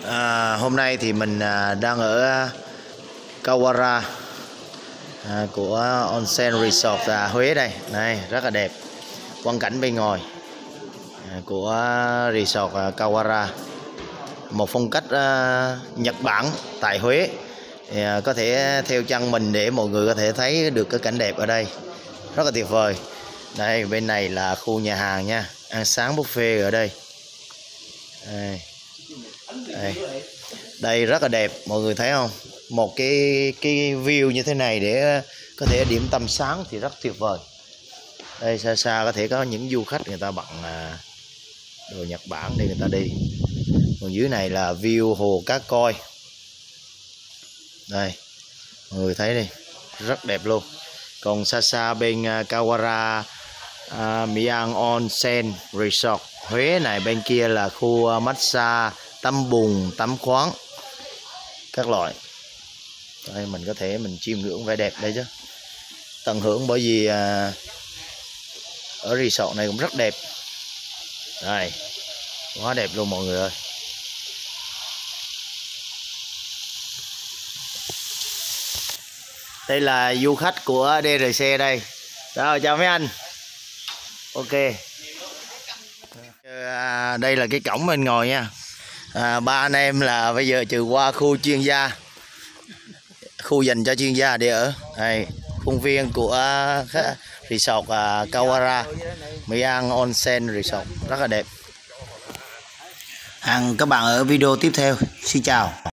Hôm nay thì mình đang ở Kawara của Onsen Resort Huế đây. Này rất là đẹp, quang cảnh bên ngoài của Resort Kawara, một phong cách Nhật Bản tại Huế. Thì, có thể theo chân mình để mọi người có thể thấy được cái cảnh đẹp ở đây, rất là tuyệt vời. Đây bên này là khu nhà hàng nha, ăn sáng buffet ở đây. Đây rất là đẹp, mọi người thấy không? Một cái view như thế này để có thể điểm tâm sáng thì rất tuyệt vời. Đây xa xa có thể có những du khách người ta bận đồ Nhật Bản để người ta đi. Còn dưới này là view hồ Cá Koi. Đây mọi người thấy đi, rất đẹp luôn. Còn xa xa bên Kawara Mian Onsen Resort Huế này, bên kia là khu massage, tắm bùn, tắm khoáng các loại. Đây mình có thể mình chiêm ngưỡng vẻ đẹp đây chứ, tận hưởng, bởi vì ở resort này cũng rất đẹp. Đây quá đẹp luôn mọi người ơi. Đây là du khách của DRC đây. Rồi chào mấy anh. Ok. Đây là cái cổng bên ngồi nha. Ba anh em là bây giờ trừ qua khu chuyên gia, khu dành cho chuyên gia để ở. Đây khuôn viên của resort Kawara Mian Onsen Resort rất là đẹp. Hẹn các bạn ở video tiếp theo. Xin chào.